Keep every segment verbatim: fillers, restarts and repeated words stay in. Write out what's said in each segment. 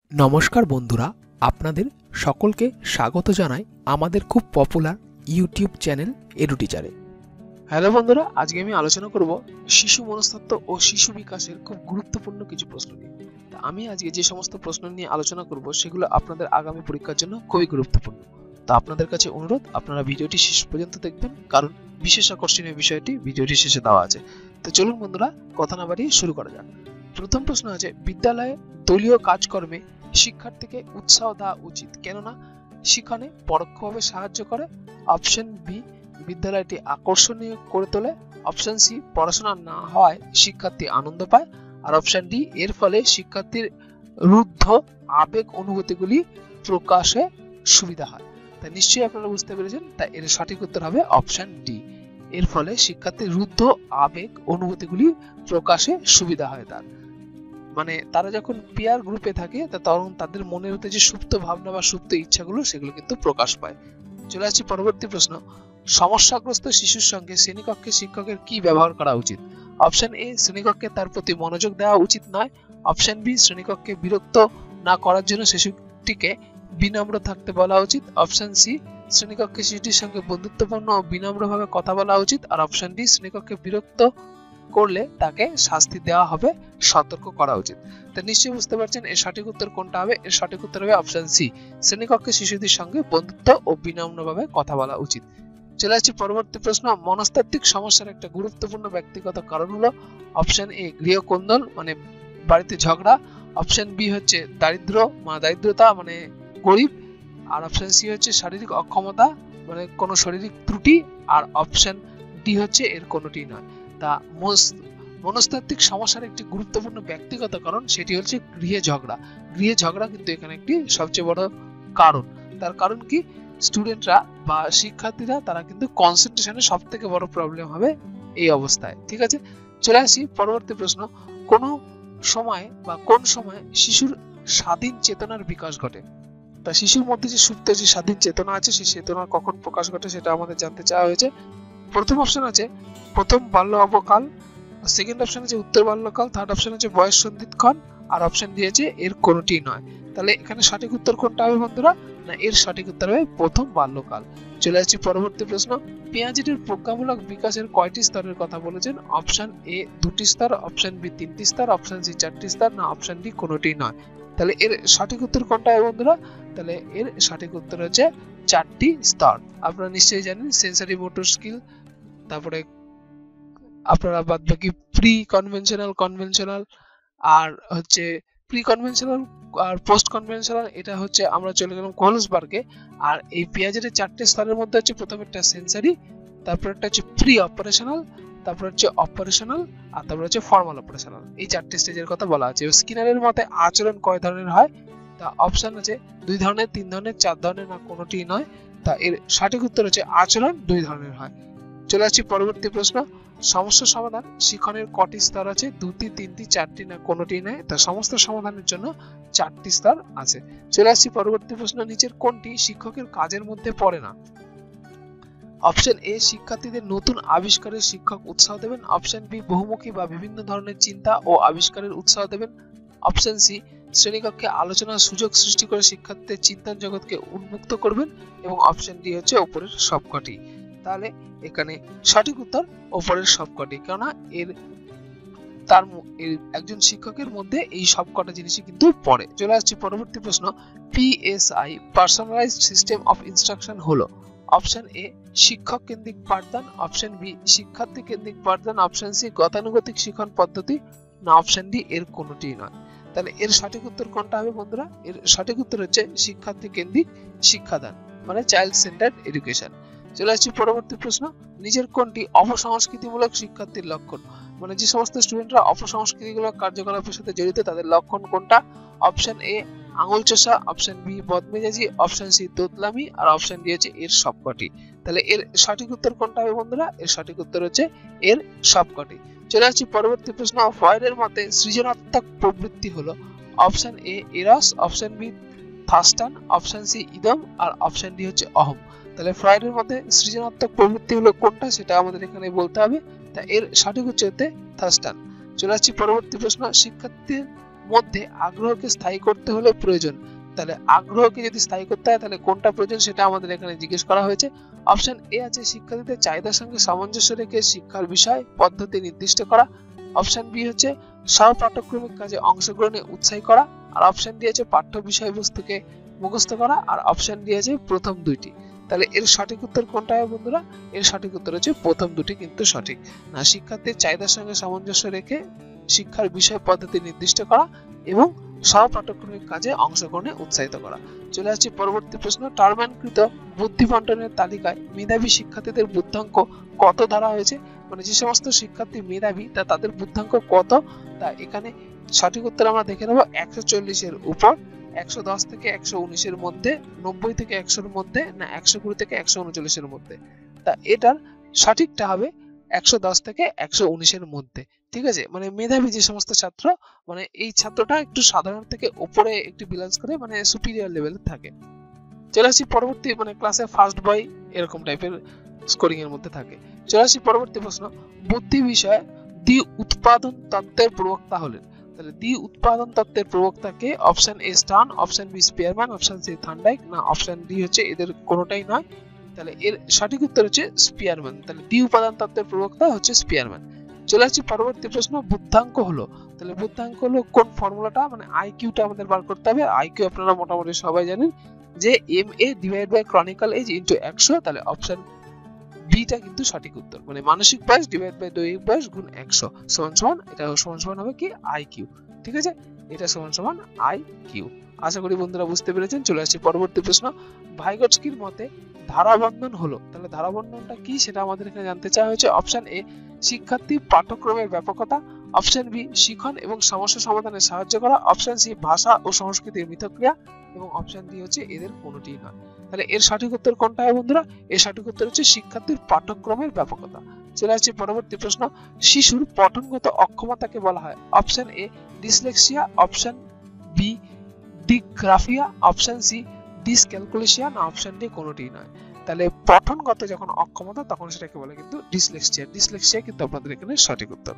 নমস্কার বন্ধুরা, আপনাদের সকলকে স্বাগত জানাই আমাদের খুব পপুলার ইউটিউব চ্যানেল এডুটিচারে। হ্যালো বন্ধুরা, আজকে আমি আলোচনা করব শিশু মনস্তত্ত্ব ও শিশু বিকাশের খুব গুরুত্বপূর্ণ কিছু প্রশ্ন নিয়ে। আমি আজকে যে সমস্ত প্রশ্ন নিয়ে আলোচনা করব সেগুলো আপনাদের আগামী পরীক্ষার জন্য খুবই গুরুত্বপূর্ণ। তো আপনাদের কাছে অনুরোধ, আপনারা ভিডিওটি শেষ পর্যন্ত দেখবেন, কারণ বিশেষ আকর্ষণীয় বিষয়টি ভিডিওটি শেষে দেওয়া আছে। তো চলুন বন্ধুরা, কথা না বাড়িয়ে শুরু করা যাক। প্রথম প্রশ্ন আছে, বিদ্যালয়ে দলীয় কাজকর্মে শিক্ষার্থীকে উৎসাহ দেওয়া উচিত, কেননা শিক্ষণে পরোক্ষভাবে সাহায্য করে। অপশন বি, বিদ্যালয়টি আকর্ষণীয় করে তোলে। অপশন সি, পড়াশোনা না হয় শিক্ষার্থী আনন্দ পায়। আর অপশন ডি, এর ফলে শিক্ষার্থীর রুদ্ধ আবেগ অনুভূতিগুলি প্রকাশে সুবিধা হয়। তাই নিশ্চয়ই আপনারা বুঝতে পেরেছেন, তাই এর সঠিক উত্তর হবে অপশন ডি। এর ফলে শিক্ষার্থীর রুদ্ধ আবেগ অনুভূতিগুলি প্রকাশে সুবিধা হয়। তার মানে তারা যখন পিয়ার গ্রুপে থাকে তখন তাদের মনের মধ্যে যে সুপ্ত ভাবনা বা সুপ্ত ইচ্ছাগুলো সেগুলো কিন্তু প্রকাশ পায়। চলে আসছি পরবর্তী প্রশ্ন, সমস্যাগ্রস্ত শিশুর সঙ্গে শ্রেণীকক্ষে শিক্ষকের কি ব্যবহার করা উচিত? অপশন এ, শ্রেণীকক্ষে তার প্রতি মনোযোগ দেওয়া উচিত নয়। অপশন বি, শ্রেণীকক্ষে বিরক্ত না করার জন্য শিশুটিকে বিনম্র থাকতে বলা উচিত। অপশন সি, শ্রেণীকক্ষে শিশুটির সঙ্গে বন্ধুত্বপূর্ণ ও বিনম্রভাবে কথা বলা উচিত। আর অপশন ডি, শ্রেণীকক্ষে বিরক্ত করলে তাকে শাস্তি দেওয়া হবে, সতর্ক করা উচিত। তো নিশ্চয়ই বুঝতে পারছেন এর সঠিক উত্তর কোনটা হবে। এর সঠিক উত্তর হবে অপশন সি, শ্রেণীকক্ষে শিশুদের সঙ্গে বন্ধুত্ব ও বিনম্রভাবে কথা বলা উচিত। চলে আসছি পরবর্তী প্রশ্ন, মনস্তাত্ত্বিক সমস্যার একটা গুরুত্বপূর্ণ ব্যক্তিগত কারণ হলো অপশন এ, গৃহকোন্দল মানে বাড়িতে ঝগড়া। অপশন বি হচ্ছে দারিদ্র মানে দারিদ্রতা মানে গরিব। আর অপশন সি হচ্ছে শারীরিক অক্ষমতা মানে কোনো শারীরিক ত্রুটি। আর অপশন ডি হচ্ছে এর কোনোটি নয়। তা মনস্তাত্ত্বিক সমস্যার একটি গুরুত্বপূর্ণ ব্যক্তিগত কারণ সেটি হচ্ছে গৃহে ঝগড়া। গৃহে ঝগড়া কিন্তু এখানে একটি সবচেয়ে বড় কারণ। তার কারণ কি, স্টুডেন্টরা বা শিক্ষার্থীরা তারা কিন্তু কনসেন্ট্রেশনে সব থেকে বড় প্রবলেম হবে এই অবস্থায়। ঠিক আছে, চলে আসি পরবর্তী প্রশ্ন, কোন সময় বা কোন সময় শিশুর স্বাধীন চেতনার বিকাশ ঘটে? তা শিশুর মধ্যে যে সুপ্ত যে স্বাধীন চেতনা আছে সেই চেতনা কখন প্রকাশ ঘটে সেটা আমাদের জানতে চাওয়া হয়েছে। প্রথম অপশন আছে প্রথম বাল্য অবকাল, সেকেন্ড অপশন আছে উত্তর বাল্যকাল, থার্ড অপশন আছে বয়স সন্ধিক্ষণ, আর অপশন দিয়েছে এর কোনোটি নয়। তাহলে এখানে সঠিক উত্তর কোনটা হবে বন্ধুরা? না, এর সঠিক উত্তর হবে প্রথম বাল্যকাল। চলে আসছি পরবর্তী প্রশ্ন, পিয়াজেটির প্রজ্ঞামূলক বিকাশের কয়টি স্তরের কথা বলেছেন? অপশন এ দুটি স্তর, অপশন বি তিনটি স্তর, অপশন সি চারটি স্তর, না অপশন ডি কোনোটি নয়। তাহলে এর সঠিক উত্তর কোনটা হবে বন্ধুরা? তাহলে এর সঠিক উত্তর হচ্ছে চারটি স্তর। আপনারা নিশ্চয়ই জানেন সেন্সরি মোটর স্কিল, তারপরে আপনারা বাদ বাকি প্রি কনভেনশনাল, কনভেনশনাল আর হচ্ছে প্রি কনভেনশনাল আর পোস্ট কনভেনশনাল, এটা হচ্ছে আমরা চলে গেলাম কোহলসবার্গে। আর এই পিয়াজেটের চারটে স্তরের মধ্যে হচ্ছে প্রথম একটা সেন্সরি, তারপর একটা হচ্ছে প্রি অপারেশনাল, তারপর হচ্ছে অপারেশনাল, আর তারপর হচ্ছে ফর্মাল অপারেশনাল। এই চারটে স্টেজের কথা বলা আছে। স্কিনারের মতে আচরণ কয় ধরনের হয়? তা অপশন আছে দুই ধরনের, তিন ধরনের, চার ধরনের, না কোনোটি নয়। তা এর সঠিক উত্তর হচ্ছে আচরণ দুই ধরনের হয়। চলে আসছি পরবর্তী প্রশ্ন, সমস্যা সমাধান শিক্ষণের কটি স্তর আছে? দুটি, তিনটি, চারটি, না কোনোটি নয়। তা সমস্ত সমাধানের জন্য চারটি স্তর আছে। চলে আসছি পরবর্তী প্রশ্ন, নিচের কোনটি শিক্ষকের কাজের মধ্যে পড়ে না? অপশন এ, শিক্ষার্থীদের নতুন আবিষ্কারের শিক্ষক উৎসাহ দেবেন। অপশন বি, বহুমুখী বা বিভিন্ন ধরনের চিন্তা ও আবিষ্কারের উৎসাহ দেবেন। অপশন সি, শ্রেণীকক্ষে আলোচনার সুযোগ সৃষ্টি করে শিক্ষার্থীদের চিন্তার জগৎকে উন্মুক্ত করবেন। এবং অপশন ডি হচ্ছে উপরের সবকটি। তাহলে এখানে সঠিক উত্তর উপরের সবকটি, কেননা এর তার একজন শিক্ষকের মধ্যে এই সবকটা জিনিসই কিন্তু পড়ে। চলে আসছে পরবর্তী প্রশ্ন, PSI personalized system of instruction হলো? অপশন এ, শিক্ষক কেন্দ্রিক পাঠদান। অপশন বি, শিক্ষার্থী কেন্দ্রিক পাঠদান। অপশন সি, গতানুগতিক শিক্ষণ পদ্ধতি, না অপশন ডি এর কোনোটি নয়। তাহলে এর সঠিক উত্তর কোনটা হবে বন্ধুরা? এর সঠিক উত্তর হচ্ছে শিক্ষার্থী কেন্দ্রিক শিক্ষাদান মানে চাইল্ড সেন্টার্ড এডুকেশন। চলে আসছি পরবর্তী প্রশ্ন, নিজের কোনটি অপসংস্কৃতিমূলক শিক্ষার্থীর লক্ষণ? মানে যে সমস্ত স্টুডেন্টরা অপসংস্কৃতিমূলক কার্যকলাপের সাথে জড়িত তাদের লক্ষণ কোনটা? অপশন এ আঙুল চষা, অপশন বি বদমেজাজি, অপশন সি তোতলামি, আর অপশন ডি হচ্ছে এর সবকটি। তাহলে এর সঠিক উত্তর কোনটা হবে বন্ধুরা? এর সঠিক উত্তর হচ্ছে এর সবকটি। চলে আসছি পরবর্তী প্রশ্ন, ফ্রয়েডের মতে সৃজনাত্মক প্রবৃত্তি হলো? Option A eros, option B থাস্টান, অপশন সি ইদম, আর অপশন ডি হচ্ছে অহম। তাহলে ফ্রয়েডের মতে সৃজনাত্মক প্রবৃত্তি হলো কোনটা সেটা আমাদের এখানে বলতে হবে। তা এর সঠিক হচ্ছে থাস্টান। চলে আসছি পরবর্তী প্রশ্ন, শিক্ষার্থীর মধ্যে আগ্রহকে স্থায়ী করতে হলে প্রয়োজন, তাহলে আগ্রহকে যদি স্থায়ী করতে হয় তাহলে কোনটা প্রয়োজন সেটা আমাদের এখানে জিজ্ঞেস করা হয়েছে। অপশন এ আছে শিক্ষার্থীদের চাহিদার সঙ্গে সামঞ্জস্য রেখে শিক্ষার বিষয় পদ্ধতি নির্দিষ্ট করা। অপশন বি হচ্ছে সহপাঠক্রমিক কাজে অংশগ্রহণে উৎসাহী করা। আর অপশন ডি আছে পাঠ্য বিষয়বস্তুকে মুখস্থ করা। আর অপশন ডি আছে প্রথম দুইটি। তাহলে এর সঠিক উত্তর কোনটা হবে বন্ধুরা? এর সঠিক উত্তর হচ্ছে প্রথম দুটি কিন্তু সঠিক না। শিক্ষার্থীর চাহিদার সঙ্গে সামঞ্জস্য রেখে শিক্ষার বিষয় পদ্ধতি নির্দিষ্ট করা এবং সহপাঠক্রমিক কাজে অংশগ্রহণে উৎসাহিত করা। চলে আসছে পরবর্তী প্রশ্ন। টার্মানকৃত বুদ্ধি বন্টনের তালিকায় মেধাবী শিক্ষার্থীদের বুদ্ধাঙ্ক কত ধরা হয়েছে? মানে যে সমস্ত শিক্ষার্থী মেধাবী তা তাদের বুদ্ধাঙ্ক কত, তা এখানে সঠিক উত্তর আমরা দেখে নেব একশো চল্লিশের উপর, একশো দশ থেকে একশো উনিশের মধ্যে, নব্বই থেকে একশোর মধ্যে, না একশো কুড়ি থেকে একশো উনচল্লিশের মধ্যে। তা এটার সঠিকটা হবে একশো দশ থেকে একশো উনিশের মধ্যে। ঠিক আছে, মানে মেধাবী যে সমস্ত ছাত্র, মানে এই ছাত্রটা একটু সাধারণ থেকে উপরে একটু বিলংস করে, মানে সুপিরিয়র লেভেলে থাকে। চলে আসি পরবর্তী, মানে ক্লাসে ফার্স্ট বয় এরকম টাইপের স্কোরিং এর মধ্যে থাকে। চলে আসি পরবর্তী প্রশ্ন। বুদ্ধি বিষয়ে দ্বি উৎপাদন তত্ত্বের প্রবক্তা হলেন। তাহলে দ্বি উৎপাদন তত্ত্বের প্রবক্তাকে? Option A Stern, option B Spearman, option C Thorndike, না অপশন ডি হচ্ছে এদের কোনোটাই নয়। তাহলে এর সঠিক উত্তর হচ্ছে স্পিয়ারম্যান। তাহলে দ্বি উপাদান তত্ত্বের প্রবক্তা হচ্ছে স্পিয়ারম্যান। চলে আসছি পরবর্তী প্রশ্ন। বুদ্ধাঙ্ক হলো, তাহলে বুদ্ধাঙ্ক হলো কোন ফর্মুলাটা, মানে আইকিউটা আমাদের বার করতে হবে। আইকিউ আপনারা মোটামুটি সবাই জানেন যে M A divide by chronological age into একশো। তাহলে অপশন বিটা কিন্তু সঠিক উত্তর, মানে মানসিক বয়স ডিভাইড বাই দৈহিক বয়স গুণ একশো সমান সমান, এটা সমান সমান হবে কি আইকিউ। ঠিক আছে, এটা সমান সমান আইকিউ। আশা করি বন্ধুরা বুঝতে পেরেছেন। চলে আসছি পরবর্তী প্রশ্ন। ভাইগটস্কির মতে ধারাবন্ধন হলো, তাহলে ধারাবন্ধনটা কি সেটা আমাদের এখানে জানতে চাওয়া হয়েছে। অপশন এ শিক্ষার্থী পাঠ্যক্রমের ব্যাপকতা, অপশন বি শিখন এবং সমস্যা সমাধানে সাহায্য করা, অপশন সি ভাষা ও সংস্কৃতির মিথক্রিয়া এবং অপশন ডি হচ্ছে এদের কোনোটিই নয়। তাহলে এর সঠিক উত্তর কোনটা হবে বন্ধুরা? এর সঠিক উত্তর হচ্ছে শিক্ষার্থীর পাঠ্যক্রমের ব্যাপকতা। চলে আসছে পরবর্তী প্রশ্ন। শিশুর পঠনগত অক্ষমতাকে বলা হয়। Option A dyslexia, option B dysgraphia, option C dyscalculia, না অপশন ডি কোনোটিই নয়। তাহলে পঠনগত যখন অক্ষমতা তখন সেটাকে বলে কিন্তু ডিসলেক্সিয়া। ডিসলেক্সিয়া কিন্তু আপনাদের এখানে সঠিক উত্তর।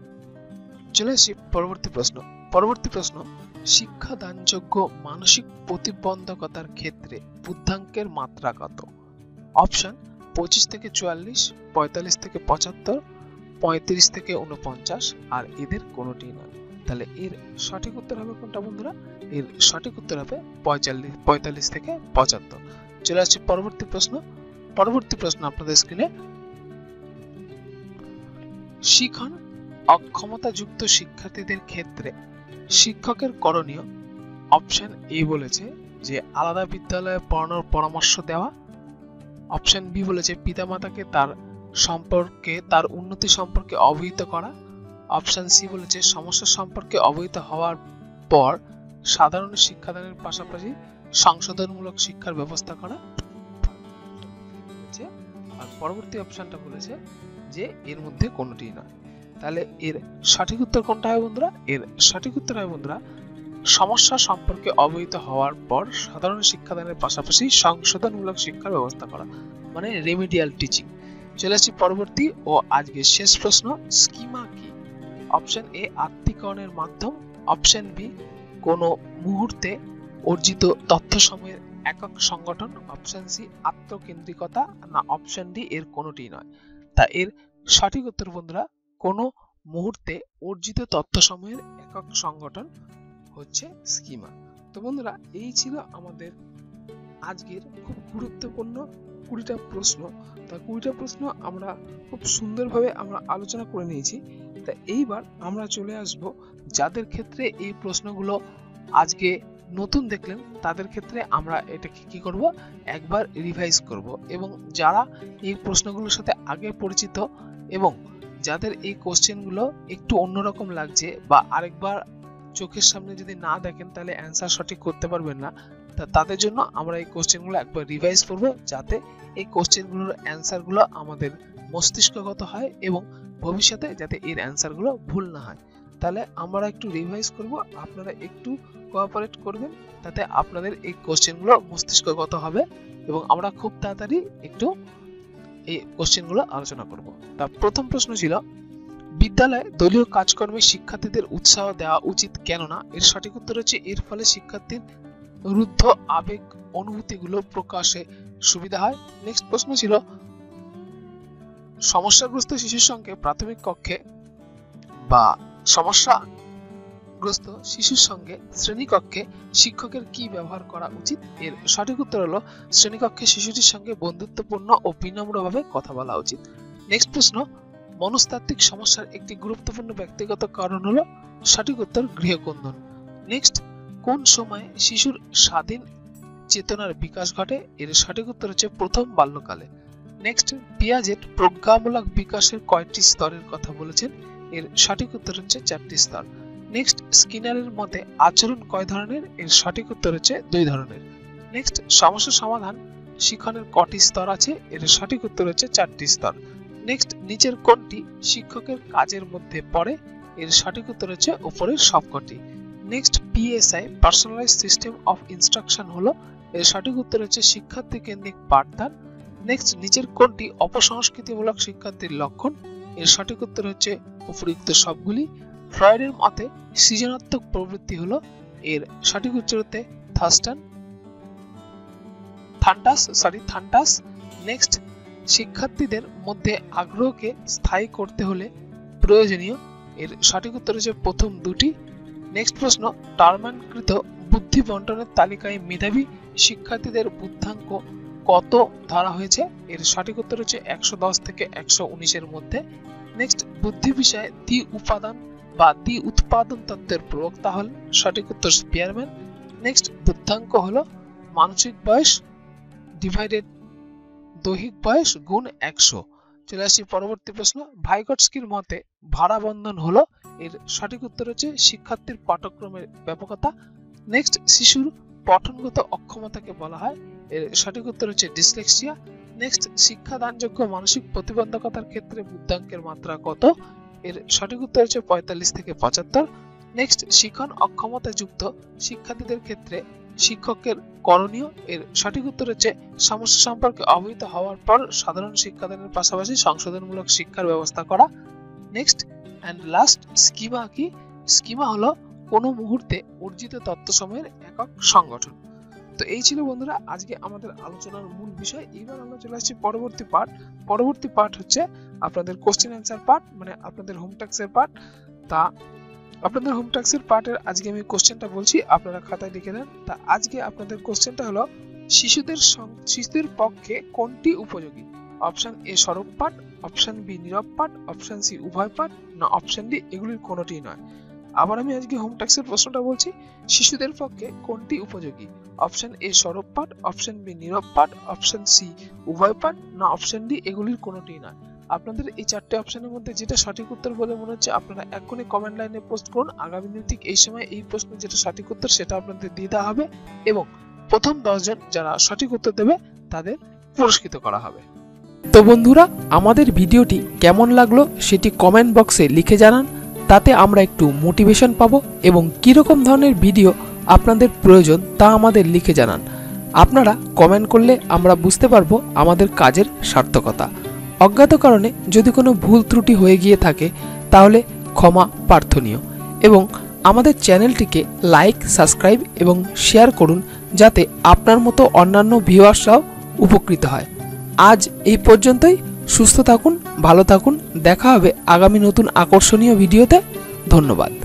চলে আসছি পরবর্তী প্রশ্ন। পরবর্তী প্রশ্ন। শিক্ষাদানযোগ্য মানসিক প্রতিবন্ধকতার ক্ষেত্রে বুদ্ধাঙ্কের মাত্রা কত? অপশন পঁচিশ থেকে চুয়াল্লিশ, পঁয়তাল্লিশ থেকে পঁচাত্তর, পঁয়ত্রিশ থেকে উনপঞ্চাশ, আর এদের কোনোটিই নয়। তাহলে এর সঠিক উত্তর হবে কোনটা বন্ধুরা? এর সঠিক উত্তর হবে পঁয়তাল্লিশ পঁয়তাল্লিশ থেকে পঁচাত্তর। চলে আসছে পরবর্তী প্রশ্ন। পরবর্তী প্রশ্ন আপনাদের স্ক্রিনে। শিখন অক্ষমতাযুক্ত শিক্ষার্থীদের ক্ষেত্রে শিক্ষকের করণীয়। অপশন এ বলেছে যে আলাদা বিদ্যালয়ে পড়ানোর পরামর্শ দেওয়া, অপশন বি বলেছে পিতামাতাকে তার সম্পর্কে তার উন্নতি সম্পর্কে অবহিত করা, অপশন সি বলেছে সমস্যা সম্পর্কে অবহিত হওয়ার পর সাধারণ শিক্ষাদানের পাশাপাশি সংশোধনমূলক শিক্ষার ব্যবস্থা করা, আর পরবর্তী অপশনটা বলেছে যে এর মধ্যে কোনোটিই নয়। তাহলে এর সঠিক উত্তর কোনটা হবে বন্ধুরা? এর সঠিক উত্তর হবে বন্ধুরা সমস্যা সম্পর্কে অবহিত হওয়ার পর সাধারণ শিক্ষাদানের পাশাপাশি সংশোধনমূলক শিক্ষার ব্যবস্থা করা, মানে রেমিডিয়াল টিচিং। চলে আসছি পরবর্তী ও আজকের শেষ প্রশ্ন। স্কিমা কি? অপশন এ আত্মীকরণের মাধ্যম, অপশন বি কোনো মুহূর্তে অর্জিত তথ্য সময়ের একক সংগঠন, অপশন সি আত্মকেন্দ্রিকতা, না অপশন ডি এর কোনোটি নয়। তা এর সঠিক উত্তর বন্ধুরা কোনো মুহূর্তে অর্জিত তথ্য সময়ের একক সংগঠন হচ্ছে স্কিমা। তো বন্ধুরা এই ছিল আমাদের আজকের খুব গুরুত্বপূর্ণ কুড়িটা প্রশ্ন। তা কুড়িটা প্রশ্ন আমরা খুব সুন্দরভাবে আমরা আলোচনা করে নিয়েছি। তা এইবার আমরা চলে আসব যাদের ক্ষেত্রে এই প্রশ্নগুলো আজকে নতুন দেখলেন তাদের ক্ষেত্রে আমরা এটাকে কি করব, একবার রিভাইজ করব, এবং যারা এই প্রশ্নগুলোর সাথে আগে পরিচিত এবং যাদের এই কোশ্চেনগুলো একটু অন্যরকম লাগছে বা আরেকবার চোখের সামনে যদি না দেখেন তাহলে অ্যান্সার সঠিক করতে পারবেন না, তা তাদের জন্য আমরা এই কোশ্চেনগুলো একবার রিভাইজ করব যাতে এই কোশ্চেনগুলোর অ্যান্সারগুলো আমাদের মস্তিষ্কগত হয় এবং ভবিষ্যতে যাতে এর অ্যান্সারগুলো ভুল না হয়। তাহলে আমরা একটু রিভাইজ করব, আপনারা একটু কোঅপারেট করবেন, তাতে আপনাদের এই কোশ্চেনগুলো মস্তিষ্কগত হবে এবং আমরা খুব তাড়াতাড়ি একটু এই কোশ্চেনগুলো আলোচনা করব। তা প্রথম প্রশ্ন ছিল বিদ্যালয়ে দলীয় কাজকর্মে শিক্ষার্থীদের উৎসাহ দেওয়া উচিত কেননা? এর সঠিক উত্তর হচ্ছে এর ফলে শিক্ষার্থীর রুদ্ধ আবেগ অনুভূতিগুলো প্রকাশে সুবিধা হয়। নেক্সট প্রশ্ন ছিল সমস্যাগ্রস্ত শিশুর সঙ্গে প্রাথমিক কক্ষে বা সমস্যাগ্রস্ত শিশুর সঙ্গে শ্রেণীকক্ষে শিক্ষকের কি ব্যবহার করা উচিত? এর সঠিক উত্তর হলো শ্রেণীকক্ষে শিশুটির সঙ্গে বন্ধুত্বপূর্ণ ও বিনম্রভাবে কথা বলা উচিত। নেক্সট প্রশ্ন মনস্তাত্ত্বিক সমস্যার একটি গুরুত্বপূর্ণ ব্যক্তিগত কারণ হলো? সঠিক উত্তর গৃহকন্দন। নেক্সট কোন সময় শিশুর স্বাধীন চেতনার বিকাশ ঘটে? এর সঠিক উত্তর হচ্ছে প্রথম বাল্যকালে। নেক্সট পিয়াজেট প্রজ্ঞামূলক বিকাশের কয়টি স্তরের কথা বলেছেন? এর সঠিক উত্তর হচ্ছে চারটি স্তর। নেক্সট স্কিনারের মতে আচরণ কয় ধরনের? এর সঠিক উত্তর হচ্ছে দুই ধরনের। নেক্সট সমস্যা সমাধান শিখনের কটি স্তর আছে? এর সঠিক উত্তর হচ্ছে চারটি স্তর। নেক্সট নিচের কোনটি শিক্ষকের কাজের মধ্যে পড়ে? এর সঠিক উত্তর হচ্ছে উপরের সবকটি। Next PSI personalize system of instruction হলো? এর সঠিক উত্তর হচ্ছে শিক্ষার্থী কেন্দ্রিক পাঠদান। নেক্সট নিচের কোনটি অপসংস্কৃতিমূলক শিক্ষার্থীর লক্ষণ? এর সঠিক উত্তর হচ্ছে উপরিউক্ত সবগুলি। ফ্রয়েডের মতে সৃজনাত্মক প্রবৃত্তি হলো? এর সঠিক উত্তর হচ্ছে থাস্টান থান্টাস সরি থান্টাস। নেক্সট শিক্ষার্থীদের মধ্যে আগ্রহকে স্থায়ী করতে হলে প্রয়োজনীয়? এর সঠিক উত্তর হচ্ছে প্রথম দুটি। নেক্সট প্রশ্ন টারমানকৃত বুদ্ধি বন্টনের তালিকায় মেধাবী শিক্ষার্থীদের বুদ্ধাঙ্ক কত ধরা হয়েছে? এর সঠিক উত্তর হচ্ছে একশো দশ থেকে একশো উনিশ এর মধ্যে। নেক্সট বুদ্ধি বিষয়ে দ্বি উপাদান বা দ্বি উৎপাদন তত্ত্বের প্রবক্তা হল? সঠিক উত্তর স্পিয়ারম্যান। নেক্সট বুদ্ধাঙ্ক হলো মানসিক বয়স ডিভাইডেড দৈহিক বয়স গুণ একশো। চলে আসছি পরবর্তী প্রশ্ন ভাইগটস্কির মতে ভাড়া বন্ধন হলো? এর সঠিক উত্তর হচ্ছে শিক্ষার্থীর পাঠ্যক্রমের ব্যাপকতা। নেক্সট শিশুর পঠনগত অক্ষমতাকে বলা হয়? এর সঠিক উত্তর হচ্ছে ডিসলেক্সিয়া। নেক্সট শিক্ষাদানযোগ্য মানসিক প্রতিবন্ধকতার ক্ষেত্রে বুদ্ধাঙ্কের মাত্রা কত? এর সঠিক উত্তর হচ্ছে পঁয়তাল্লিশ থেকে পঁচাত্তর। নেক্সট শিখন অক্ষমতা যুক্ত শিক্ষার্থীদের ক্ষেত্রে শিক্ষকের করণীয়? এর সঠিক উত্তর হচ্ছে সমস্যা সম্পর্কে অবহিত হওয়ার পর সাধারণ শিক্ষাদানের পাশাপাশি সংশোধনমূলক শিক্ষার ব্যবস্থা করা। নেক্সট এন্ড লাস্ট স্কিমা কি? স্কিমা হলো কোনো মুহূর্তে অর্জিত তত্ত্বসমূহের একক সংগঠন। তো এই ছিল বন্ধুরা আজকে আমাদের আলোচনার মূল বিষয়। এবার আমরা চলে আসছি পরবর্তী পার্ট। পরবর্তী পার্ট হচ্ছে আপনাদের কোশ্চেন অ্যান্সার পার্ট, মানে আপনাদের হোম ট্যাক্সের পার্ট। তা আপনাদের হোম ট্যাক্সের পার্টের আজকে আমি কোশ্চেনটা বলছি, আপনারা খাতায় লিখে নেন। তা আজকে আপনাদের কোশ্চেনটা হলো শিশুদের শিশুদের পক্ষে কোনটি উপযোগী? অপশন এ সরব পাঠ, অপশন বি নীরব পাঠ, অপশন সি উভয় পাঠ, না অপশন ডি এগুলির কোনোটি নয়। আবার আমি আজকে হোম ট্যাক্সের প্রশ্নটা বলছি, শিশুদের পক্ষে কোনটি উপযোগী? অপশন এ সরব পাঠ, অপশন বি নীরব পাঠ, অপশন সি উভয় পাঠ, না অপশন ডি এগুলির কোনোটি নয়। আপনাদের এই চারটি অপশনের মধ্যে যেটা সঠিক উত্তর বলে মনে হচ্ছে আপনারা এখনই কমেন্ট লাইনে পোস্ট করুন। আগামী দিন ঠিক এই সময় এই প্রশ্ন যেটা সঠিক উত্তর সেটা আপনাদের দিয়ে দেওয়া হবে এবং প্রথম দশ জন যারা সঠিক উত্তর দেবে তাদের পুরস্কৃত করা হবে। তো বন্ধুরা আমাদের ভিডিওটি কেমন লাগলো সেটি কমেন্ট বক্সে লিখে জানান, তাতে আমরা একটু মোটিভেশন পাবো এবং কিরকম ধরনের ভিডিও আপনাদের প্রয়োজন তা আমাদের লিখে জানান। আপনারা কমেন্ট করলে আমরা বুঝতে পারবো আমাদের কাজের সার্থকতা। অজ্ঞাত কারণে যদি কোনো ভুল ত্রুটি হয়ে গিয়ে থাকে তাহলে ক্ষমা প্রার্থনীয় এবং আমাদের চ্যানেলটিকে লাইক, সাবস্ক্রাইব এবং শেয়ার করুন যাতে আপনার মতো অন্যান্য ভিউয়ার্সরাও উপকৃত হয়। আজ এই পর্যন্তই। সুস্থ থাকুন, ভালো থাকুন। দেখা হবে আগামী নতুন আকর্ষণীয় ভিডিওতে। ধন্যবাদ।